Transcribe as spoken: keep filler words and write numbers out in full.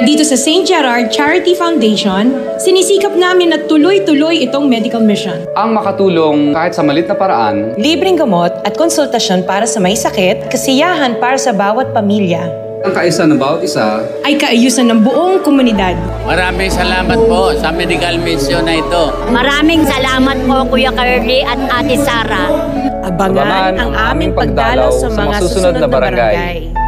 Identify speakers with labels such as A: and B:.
A: Dito sa Saint Gerard Charity Foundation, sinisikap namin na tuloy-tuloy itong medical mission.
B: Ang makatulong kahit sa malit na paraan,
C: libreng gamot at konsultasyon para sa may sakit, kasiyahan para sa bawat pamilya.
B: ang kaisa ng bawat isa
A: ay kaayusan ng buong komunidad.
D: Maraming salamat po sa medical mission na ito.
E: Maraming salamat po Kuya Curly at Ate Sara.
C: Abangan ang aming pagdalaw sa mga susunod na barangay.